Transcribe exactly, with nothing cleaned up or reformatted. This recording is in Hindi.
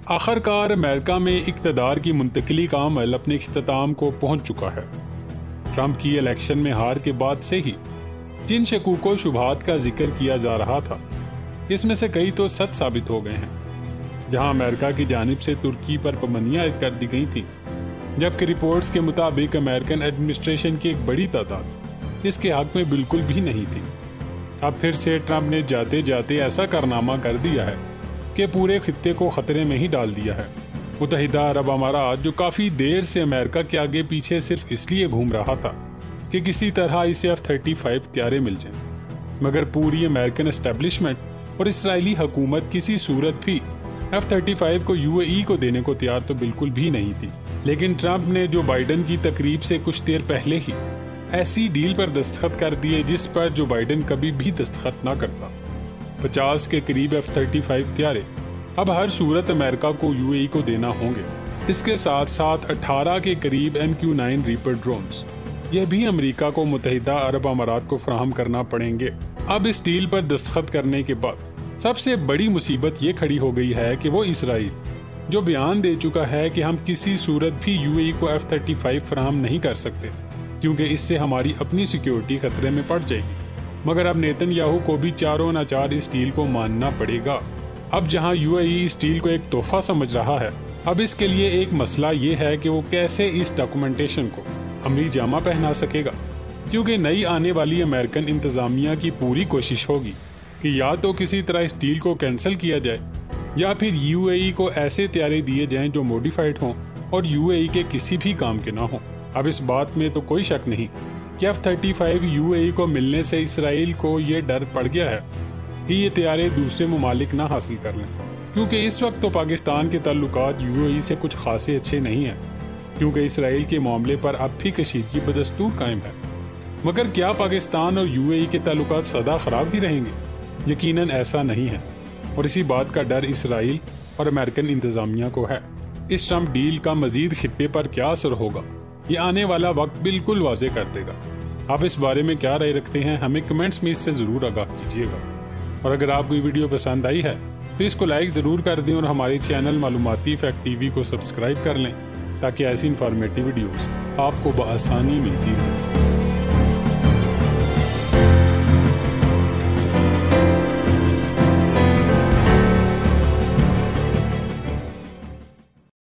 आखिरकार अमेरिका में इक़्तिदार की मुंतकिली का अमल अपने इख्तिताम को पहुंच चुका है। ट्रंप की इलेक्शन में हार के बाद से ही जिन शकूक व शुबहात का जिक्र किया जा रहा था, इसमें से कई तो सच साबित हो गए हैं। जहां अमेरिका की जानिब से तुर्की पर पाबंदियां आयद कर दी गई थी, जबकि रिपोर्ट्स के मुताबिक अमेरिकन एडमिनिस्ट्रेशन की एक बड़ी तादाद इसके हक में बिल्कुल भी नहीं थी। अब फिर से ट्रंप ने जाते जाते ऐसा कारनामा कर दिया है कि पूरे खित्ते को खतरे में ही डाल दिया है। मुत्तहिदा अरब अमारात, जो काफ़ी देर से अमेरिका के आगे पीछे सिर्फ इसलिए घूम रहा था कि किसी तरह इसे एफ थर्टी फाइव त्यारे मिल जाएं, मगर पूरी अमेरिकन एस्टेब्लिशमेंट और इसराइली हुकूमत किसी सूरत भी एफ थर्टी फाइव को यूएई को देने को तैयार तो बिल्कुल भी नहीं थी। लेकिन ट्रंप ने जो बाइडन की तकरीब से कुछ देर पहले ही ऐसी डील पर दस्तखत कर दिए जिस पर जो बाइडन कभी भी दस्तखत ना करता। पचास के करीब एफ थर्टी फाइव त्यारे अब हर सूरत अमेरिका को यूएई को देना होंगे। इसके साथ साथ अठारह के करीब M Q nine reaper drones यह भी अमेरिका को मुत्तहिदा अरब अमारात को फराहम करना पड़ेंगे। अब इस डील पर दस्तखत करने के बाद सबसे बड़ी मुसीबत ये खड़ी हो गई है कि वो इसराइल, जो बयान दे चुका है कि हम किसी सूरत भी यूएई को एफ थर्टी फाइव फराहम नहीं कर सकते क्योंकि इससे हमारी अपनी सिक्योरिटी खतरे में पड़ जाएगी, मगर अब नेतन्याहू को भी चारों नाचार इस डील को मानना पड़ेगा। अब जहां यूएई इस डील को एक तोहफा समझ रहा है, अब इसके लिए एक मसला ये है कि वो कैसे इस डॉक्यूमेंटेशन को अमली जामा पहना सकेगा, क्योंकि नई आने वाली अमेरिकन इंतजामिया की पूरी कोशिश होगी कि या तो किसी तरह इस डील को कैंसिल किया जाए या फिर यूएई को ऐसे त्यारे दिए जाएं जो मॉडिफाइड हों और यूएई के किसी भी काम के ना हों। अब इस बात में तो कोई शक नहीं कि एफ थर्टी फाइव यूएई को मिलने से इसराइल को ये डर पड़ गया है कि ये त्यारे दूसरे ममालिक ना हासिल कर लें, क्योंकि इस वक्त तो पाकिस्तान के ताल्लुकात यूएई से कुछ खासे अच्छे नहीं हैं, क्योंकि इसराइल के मामले पर अब भी कशीदगी बदस्तूर कायम है। मगर क्या पाकिस्तान और यूएई के ताल्लुकात सदा खराब ही रहेंगे? यकीनन ऐसा नहीं है, और इसी बात का डर इसराइल और अमेरिकन इंतजामिया को है। इस ट्रंप डील का मजीद खित्ते पर क्या असर होगा, ये आने वाला वक्त बिल्कुल वाजे कर देगा। आप इस बारे में क्या राय रखते हैं, हमें कमेंट्स में इससे ज़रूर आगाह कीजिएगा। और अगर आपको ये वीडियो पसंद आई है तो इसको लाइक ज़रूर कर दें और हमारे चैनल मालूमाती फैक्ट टीवी को सब्सक्राइब कर लें ताकि ऐसी इंफॉर्मेटिव वीडियोस आपको बआसानी मिलती रहें।